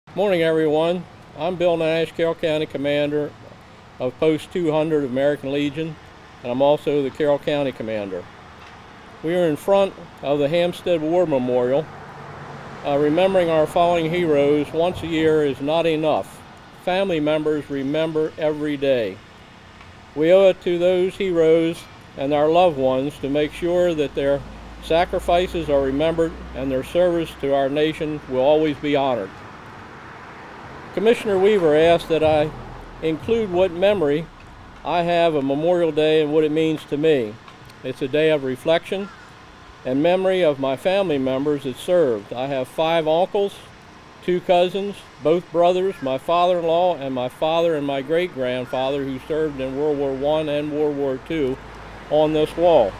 Morning, everyone. I'm Bill Nash, Carroll County Commander of Post 200 American Legion, and I'm also the Carroll County Commander. We are in front of the Hampstead War Memorial. Remembering our fallen heroes once a year is not enough. Family members remember every day. We owe it to those heroes and our loved ones to make sure that their sacrifices are remembered and their service to our nation will always be honored. Commissioner Weaver asked that I include what memory I have of Memorial Day and what it means to me. It's a day of reflection and memory of my family members that served. I have 5 uncles, 2 cousins, both brothers, my father-in-law, and my father and my great-grandfather who served in World War I and World War II on this wall.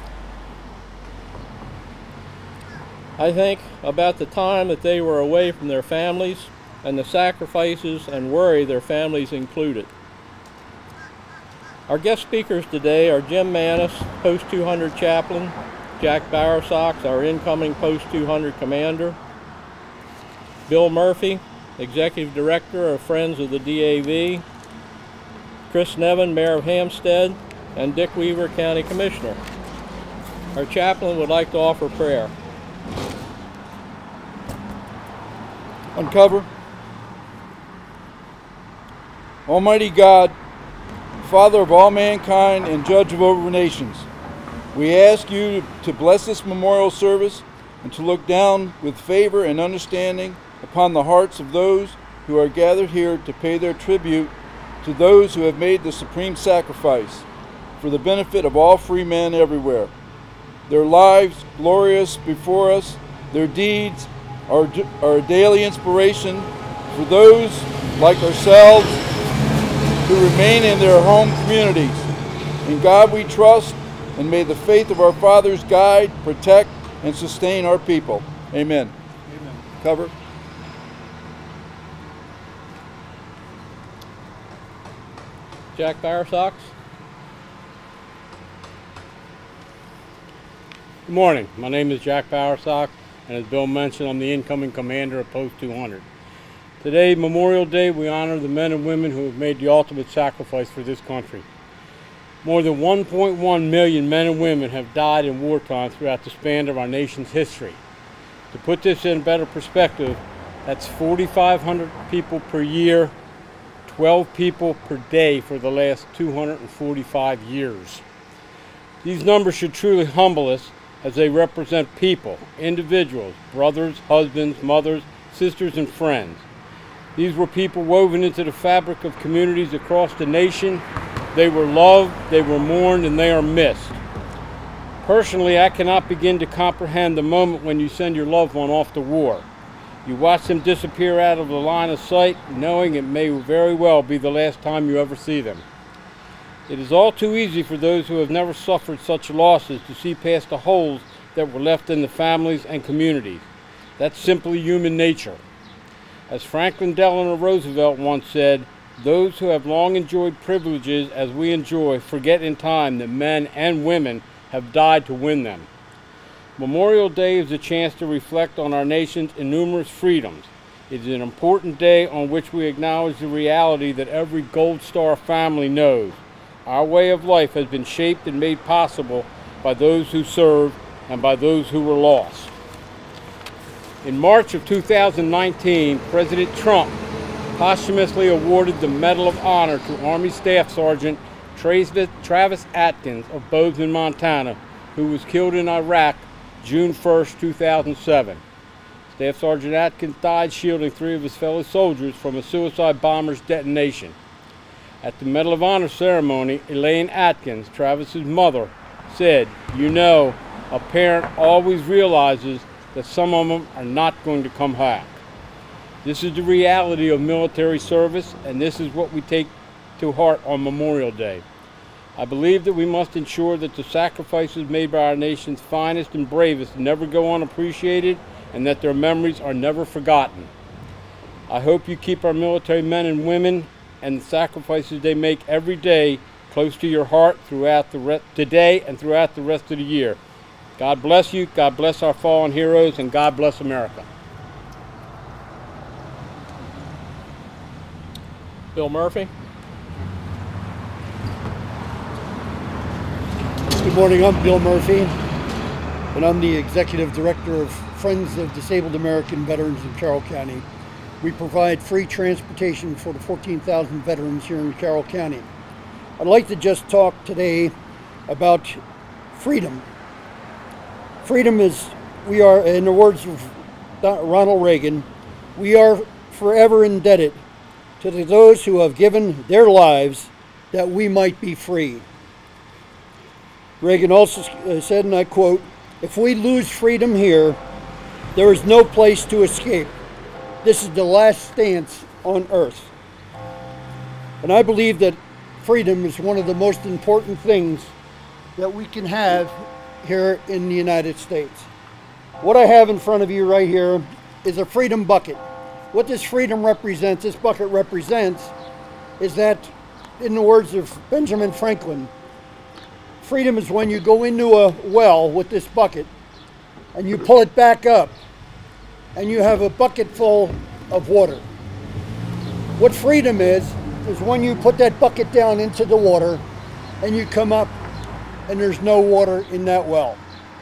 I think about the time that they were away from their families and the sacrifices and worry their families included. Our guest speakers today are Jim Mannis, Post 200 Chaplain, Jack Bowersox, our incoming Post 200 Commander, Bill Murphy, Executive Director of Friends of the DAV, Chris Nevin, Mayor of Hampstead, and Dick Weaver, County Commissioner. Our chaplain would like to offer prayer. Uncover. Almighty God, Father of all mankind and Judge of over nations, we ask you to bless this memorial service and to look down with favor and understanding upon the hearts of those who are gathered here to pay their tribute to those who have made the supreme sacrifice for the benefit of all free men everywhere. Their lives glorious before us, their deeds are a daily inspiration for those like ourselves who remain in their home communities. In God we trust, and may the faith of our fathers guide, protect, and sustain our people. Amen. Amen. Cover. Jack Bowersox. Good morning. My name is Jack Bowersox, and as Bill mentioned, I'm the incoming commander of Post 200. Today, Memorial Day, we honor the men and women who have made the ultimate sacrifice for this country. More than 1.1 million men and women have died in wartime throughout the span of our nation's history. To put this in better perspective, that's 4,500 people per year, 12 people per day for the last 245 years. These numbers should truly humble us as they represent people, individuals, brothers, husbands, mothers, sisters, and friends. These were people woven into the fabric of communities across the nation. They were loved, they were mourned, and they are missed. Personally, I cannot begin to comprehend the moment when you send your loved one off to war. You watch them disappear out of the line of sight, knowing it may very well be the last time you ever see them. It is all too easy for those who have never suffered such losses to see past the holes that were left in the families and communities. That's simply human nature. As Franklin Delano Roosevelt once said, those who have long enjoyed privileges as we enjoy forget in time that men and women have died to win them. Memorial Day is a chance to reflect on our nation's innumerable freedoms. It is an important day on which we acknowledge the reality that every Gold Star family knows. Our way of life has been shaped and made possible by those who served and by those who were lost. In March of 2019, President Trump posthumously awarded the Medal of Honor to Army Staff Sergeant Travis Atkins of Bozeman, Montana, who was killed in Iraq June 1st, 2007. Staff Sergeant Atkins died shielding 3 of his fellow soldiers from a suicide bomber's detonation. At the Medal of Honor ceremony, Elaine Atkins, Travis's mother, said, "You know, a parent always realizes that some of them are not going to come back." This is the reality of military service, and this is what we take to heart on Memorial Day. I believe that we must ensure that the sacrifices made by our nation's finest and bravest never go unappreciated, and that their memories are never forgotten. I hope you keep our military men and women and the sacrifices they make every day close to your heart throughout today and throughout the rest of the year. God bless you, God bless our fallen heroes, and God bless America. Bill Murphy. Good morning, I'm Bill Murphy, and I'm the Executive Director of Friends of Disabled American Veterans in Carroll County. We provide free transportation for the 14,000 veterans here in Carroll County. I'd like to just talk today about freedom. Freedom is, we are, in the words of Ronald Reagan, we are forever indebted to those who have given their lives that we might be free. Reagan also said, and I quote, "If we lose freedom here, there is no place to escape. This is the last stance on earth." And I believe that freedom is one of the most important things that we can have here in the United States. What I have in front of you right here is a freedom bucket. What this freedom represents, this bucket represents, is that, in the words of Benjamin Franklin, freedom is when you go into a well with this bucket and you pull it back up and you have a bucket full of water. What freedom is when you put that bucket down into the water and you come up and there's no water in that well.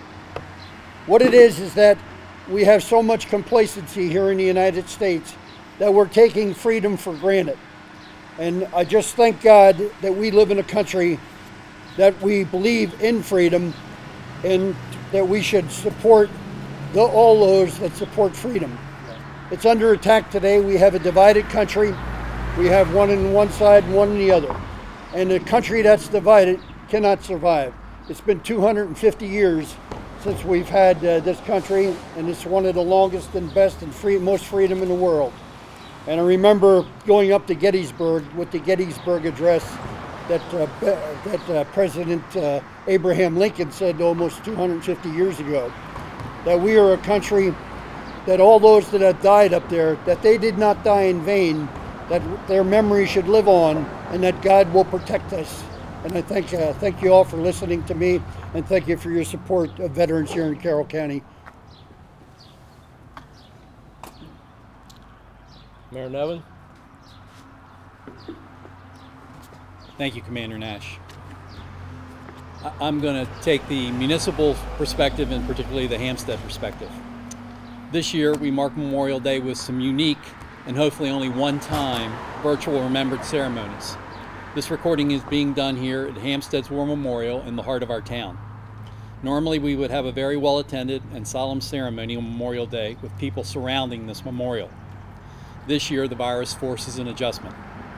What it is that we have so much complacency here in the United States that we're taking freedom for granted. And I just thank God that we live in a country that we believe in freedom and that we should support all those that support freedom. It's under attack today. We have a divided country. We have one on one side and one on the other. And a country that's divided cannot survive. It's been 250 years since we've had this country, and it's one of the longest and best and most freedom in the world. And I remember going up to Gettysburg with the Gettysburg Address that President Abraham Lincoln said almost 250 years ago, that we are a country that all those that have died up there, that they did not die in vain, that their memory should live on, and that God will protect us. And I thank you all for listening to me, and thank you for your support of veterans here in Carroll County. Mayor Nevin. Thank you, Commander Nash. I'm going to take the municipal perspective and particularly the Hampstead perspective. This year we mark Memorial Day with some unique and hopefully only one-time virtual remembered ceremonies. This recording is being done here at Hampstead's War Memorial in the heart of our town. Normally we would have a very well-attended and solemn ceremony on Memorial Day with people surrounding this memorial. This year the virus forces an adjustment.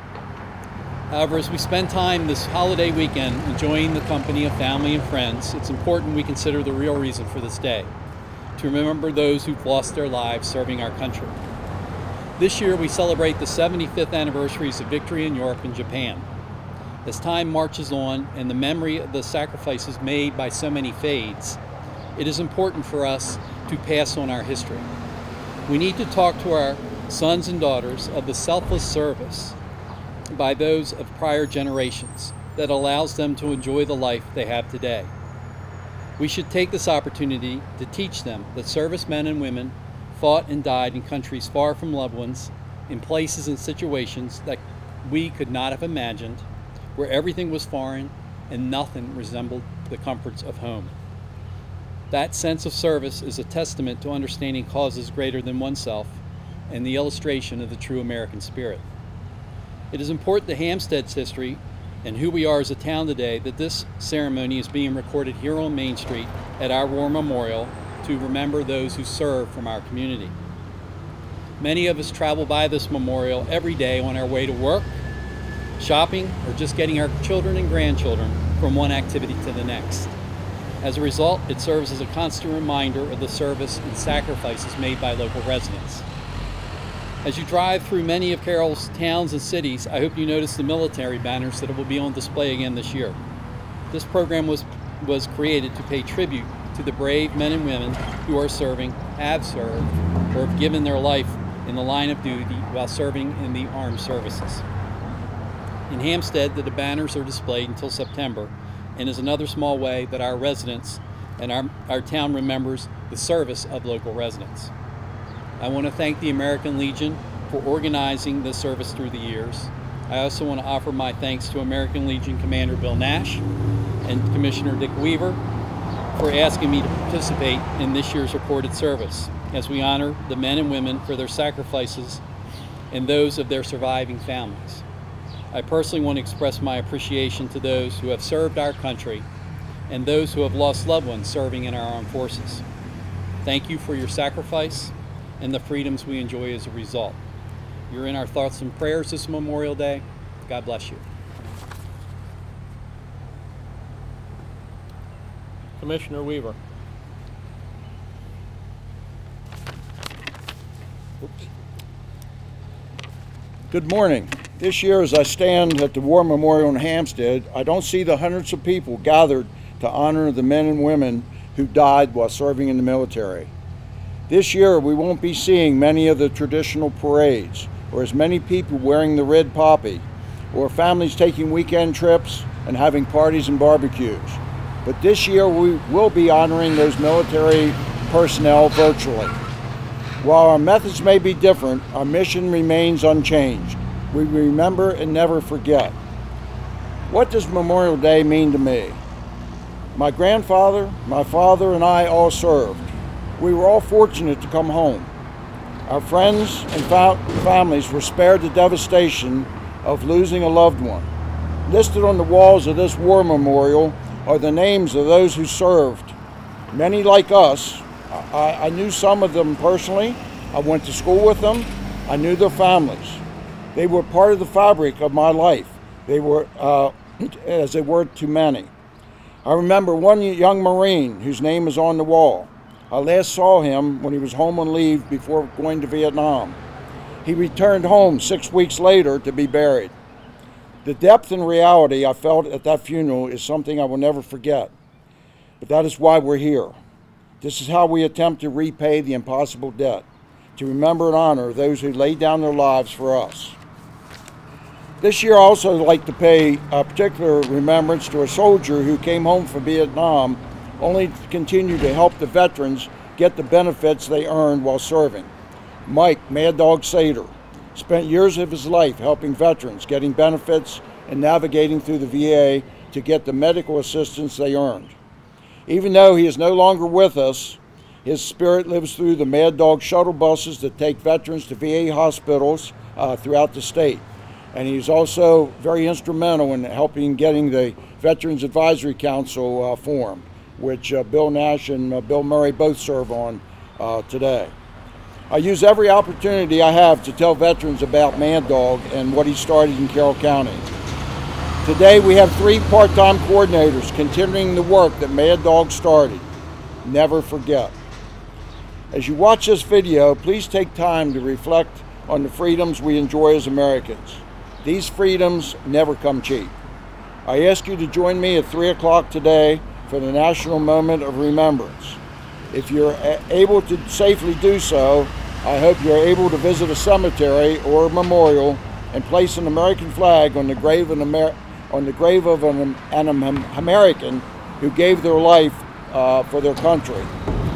However, as we spend time this holiday weekend enjoying the company of family and friends, it's important we consider the real reason for this day, to remember those who've lost their lives serving our country. This year we celebrate the 75th anniversaries of victory in Europe and Japan. As time marches on and the memory of the sacrifices made by so many fades, it is important for us to pass on our history. We need to talk to our sons and daughters of the selfless service by those of prior generations that allows them to enjoy the life they have today. We should take this opportunity to teach them that servicemen and women fought and died in countries far from loved ones, in places and situations that we could not have imagined, where everything was foreign and nothing resembled the comforts of home. That sense of service is a testament to understanding causes greater than oneself and the illustration of the true American spirit. It is important to Hampstead's history and who we are as a town today that this ceremony is being recorded here on Main Street at our War Memorial to remember those who serve from our community. Many of us travel by this memorial every day on our way to work, shopping, or just getting our children and grandchildren from one activity to the next. As a result, it serves as a constant reminder of the service and sacrifices made by local residents. As you drive through many of Carroll's towns and cities, I hope you notice the military banners that will be on display again this year. This program was created to pay tribute to the brave men and women who are serving, have served, or have given their life in the line of duty while serving in the armed services. In Hampstead, the banners are displayed until September, and is another small way that our residents and our town remembers the service of local residents. I want to thank the American Legion for organizing this service through the years. I also want to offer my thanks to American Legion Commander Bill Nash and Commissioner Dick Weaver for asking me to participate in this year's recorded service as we honor the men and women for their sacrifices and those of their surviving families. I personally want to express my appreciation to those who have served our country and those who have lost loved ones serving in our armed forces. Thank you for your sacrifice and the freedoms we enjoy as a result. You're in our thoughts and prayers this Memorial Day. God bless you. Commissioner Weaver. Good morning. This year, as I stand at the War Memorial in Hampstead, I don't see the hundreds of people gathered to honor the men and women who died while serving in the military. This year, we won't be seeing many of the traditional parades, or as many people wearing the red poppy, or families taking weekend trips and having parties and barbecues. But this year, we will be honoring those military personnel virtually. While our methods may be different, our mission remains unchanged. We remember and never forget. What does Memorial Day mean to me? My grandfather, my father, and I all served. We were all fortunate to come home. Our friends and families were spared the devastation of losing a loved one. Listed on the walls of this war memorial are the names of those who served. Many like us. I knew some of them personally. I went to school with them. I knew their families. They were part of the fabric of my life. They were, as they were to many. I remember one young Marine whose name is on the wall. I last saw him when he was home on leave before going to Vietnam. He returned home 6 weeks later to be buried. The depth and reality I felt at that funeral is something I will never forget. But that is why we're here. This is how we attempt to repay the impossible debt, to remember and honor those who laid down their lives for us. This year I also like to pay a particular remembrance to a soldier who came home from Vietnam only to continue to help the veterans get the benefits they earned while serving. Mike Mad Dog Sater spent years of his life helping veterans, getting benefits and navigating through the VA to get the medical assistance they earned. Even though he is no longer with us, his spirit lives through the Mad Dog shuttle buses that take veterans to VA hospitals throughout the state. And he's also very instrumental in helping getting the Veterans Advisory Council formed, which Bill Nash and Bill Murray both serve on today. I use every opportunity I have to tell veterans about Mad Dog and what he started in Carroll County. Today we have 3 part-time coordinators continuing the work that Mad Dog started. Never forget. As you watch this video, please take time to reflect on the freedoms we enjoy as Americans. These freedoms never come cheap. I ask you to join me at 3 o'clock today for the National Moment of Remembrance. If you're able to safely do so, I hope you're able to visit a cemetery or a memorial and place an American flag on the grave of an American who gave their life for their country.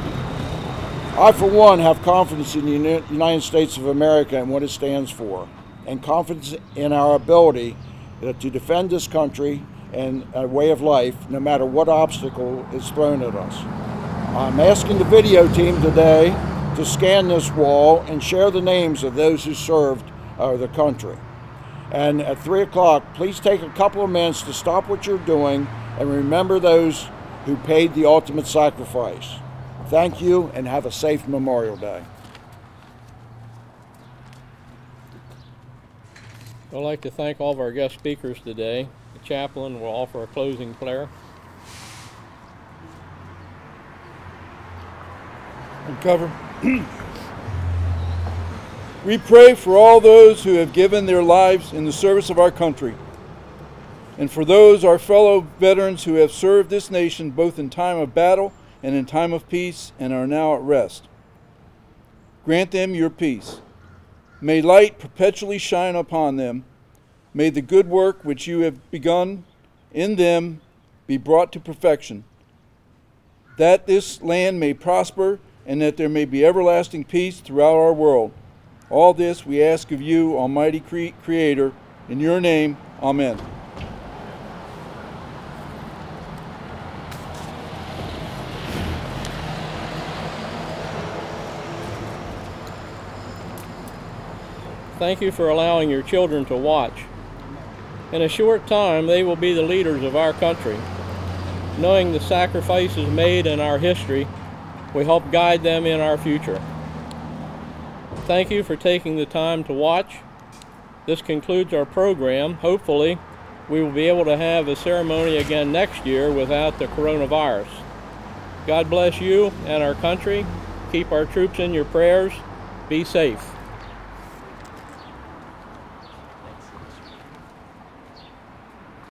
I, for one, have confidence in the United States of America and what it stands for, and confidence in our ability to defend this country and a way of life, no matter what obstacle is thrown at us. I'm asking the video team today to scan this wall and share the names of those who served the country. And at 3 o'clock, please take a couple of minutes to stop what you're doing and remember those who paid the ultimate sacrifice. Thank you, and have a safe Memorial Day. I'd like to thank all of our guest speakers today. The chaplain will offer a closing prayer. Uncover. We pray for all those who have given their lives in the service of our country, and for those, our fellow veterans, who have served this nation both in time of battle and in time of peace and are now at rest. Grant them your peace. May light perpetually shine upon them. May the good work which you have begun in them be brought to perfection, that this land may prosper and that there may be everlasting peace throughout our world. All this we ask of you, Almighty Creator, In your name, amen. Thank you for allowing your children to watch. In a short time, they will be the leaders of our country. Knowing the sacrifices made in our history, we help guide them in our future. Thank you for taking the time to watch. This concludes our program. Hopefully, we will be able to have a ceremony again next year without the coronavirus. God bless you and our country. Keep our troops in your prayers. Be safe.